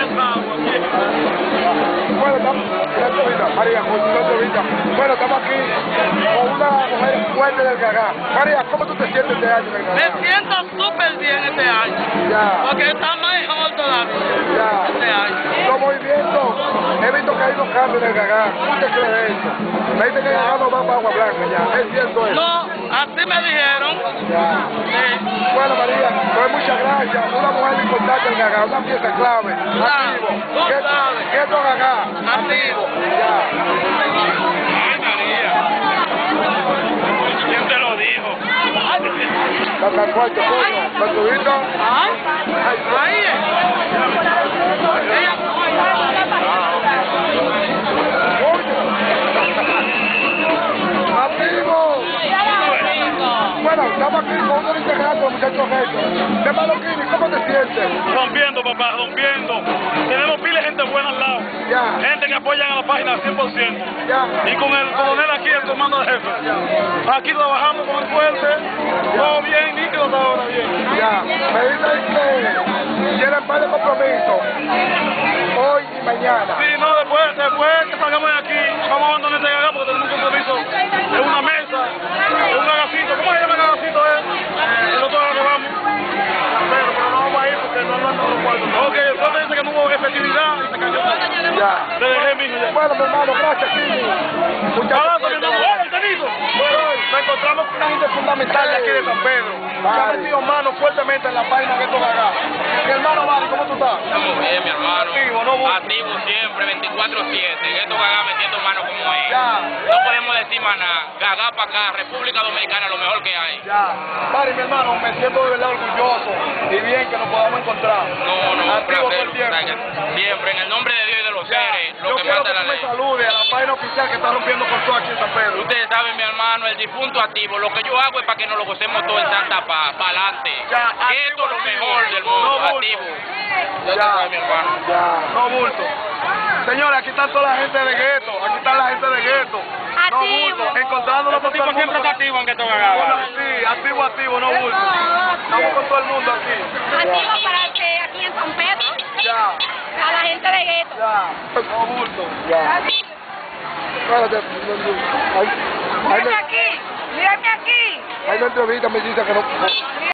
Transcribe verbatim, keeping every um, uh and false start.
Bueno, estamos, María, con una entrevista. Bueno, estamos aquí con una mujer fuerte del Gagá. María, ¿cómo tú te sientes este año en el Gagá? Me siento súper bien este año. Ya. Porque está mejor todavía. Ya. Este año. Los movimientos, he visto que hay unos cambios en el Gagá. ¿Tú te crees de eso? Me dicen que el Gagá no va para Agua Blanca ya. ¿Es cierto eso? No, así me dijeron. Ya. Sí. Bueno, María, pues muchas gracias. Una mujer importante en Gagá, una pieza clave. Activo. Tú ¿Qué, sabes. ¿Qué es tu Gagá? Activo. Ya. Ay, María. ¿Quién te lo dijo? Hasta el cuarto, coño. ¿Me tuviste? Ay, ahí es. Ella- ¡Activo! Bueno, estamos aquí con unos integrantes, los muchachos estos. Hermano Kini, ¿cómo te sientes? Rompiendo, papá, rompiendo. Tenemos pila de gente buena al lado. Ya, Gente que apoya a la página al cien por ciento. ya. Y con el coronel aquí, el comando de jefe. Aquí trabajamos con el fuerte. Todo bien, nítido hasta ahora, bien. Ya, me dicen que tienen par de compromisos hoy y mañana. Sí, no, después, después que salgamos de aquí, vamos a abandonar este Gagá porque tenemos un compromiso en una mesa, en un gagacito. ¿Cómo se llama el gagacito, eh? Nosotros ahora vamos. Pero, pero no vamos a ir porque no andan todos los cuartos. Ok, el fuerte dice que no hubo efectividad y se cayó todo. Ya. Te dejé, mijo, ya. Bueno, mi hermano, gracias, Kini. Muchas Abrazo, mi hermano. gracias. ¡Oh, Benito! Bueno, nos encontramos con una gente fundamental de aquí de San Pedro. Que ha metido mano fuertemente en la página de estos Gagá. Mi hermano Mari, ¿cómo tú estás? Estamos bien, mi hermano. Activo, ¿no? Activo siempre, veinticuatro siete. Esto Gagá metiendo mano como es. Ya. No podemos decir más nada. Gagá para acá, República Dominicana, lo mejor que hay. Ya. Mari, mi hermano, me siento de verdad orgulloso y bien que nos podamos encontrar. No, no, un Activo todo placer. el tiempo. Siempre, en el nombre de Dios y de los Ya. seres, Yo lo que quiero manda que la tú me ley. saludes a la página oficial que está rompiendo con todo aquí en San Pedro. Ustedes saben, mi hermano, el difunto activo. Lo que yo hago es para que nos lo gocemos todo en Santa Paz, para adelante. Ya, Esto es lo activo, mejor del no mundo, bulto. activo. Ya, Ya. sabes, mi hermano. Ya. No bulto. Señores, aquí está toda la gente de gueto, aquí está la gente de gueto. No bulto, encontrándonos con todo el mundo. activo en que esto Sí, activo, activo, no bulto. Estamos con todo el mundo aquí. Activo para que aquí en San Pedro, Ya, a la gente de gueto. ya, no bulto. Ya. Espérate, hay, hay, Mírame aquí, mírame aquí. hay una entrevista, me dice que no...